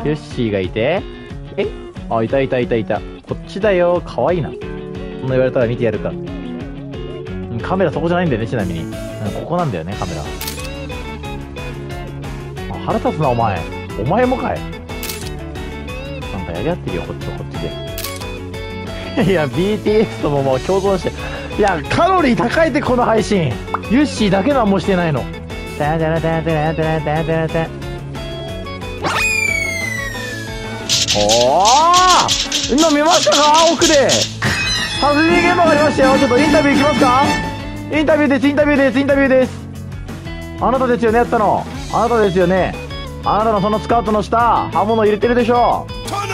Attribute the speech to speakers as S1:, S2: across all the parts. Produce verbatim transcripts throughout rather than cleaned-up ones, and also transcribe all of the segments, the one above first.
S1: ヨッシーがいて、えあ、いたいたいたいた。こっちだよ。かわいいな。そんな言われたら見てやるか。カメラそこじゃないんだよね、ちなみに。ここなんだよね、カメラ。あ、腹立つな、お前。お前もかい。なんかやり合ってるよ、こっちとこっちで。いや、ビーティーエス とももう共存して。いや、カロリー高いって、この配信。ユッシーだけなんもしてないの。タタラタタラタラタタラタ。おー！今見ましたか？奥で殺人現場がありましたよ。ちょっとインタビューいきますか？インタビューです、インタビューです、インタビューです。あなたですよね、やったの。あなたですよね。あなたのそのスカートの下、刃物入れてるでしょ。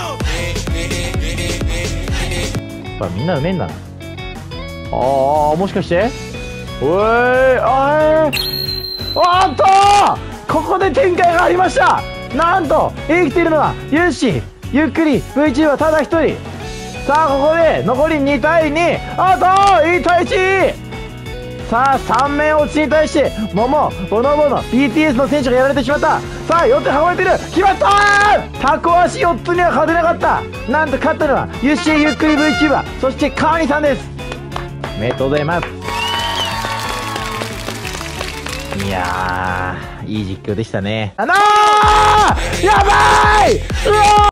S1: やっぱみんなうめえんだな。ああ、もしかしておい、あーおっとー、ここで展開がありました。なんと生きているのはユッシー。ゆっくり VTuber ただ一人。さあここで残りにたいに、あといちたいいち。さあさんめん落ちに対してモモボノボノ ビーティーエス の選手がやられてしまった。さあよって運べてる。決まったー。タコ足よっつには勝てなかった。なんと勝ったのはユッシーゆっくり VTuber、 そして川ニさんです。おめでとうございます。いやー、いい実況でしたね。あのー、やばい。うわー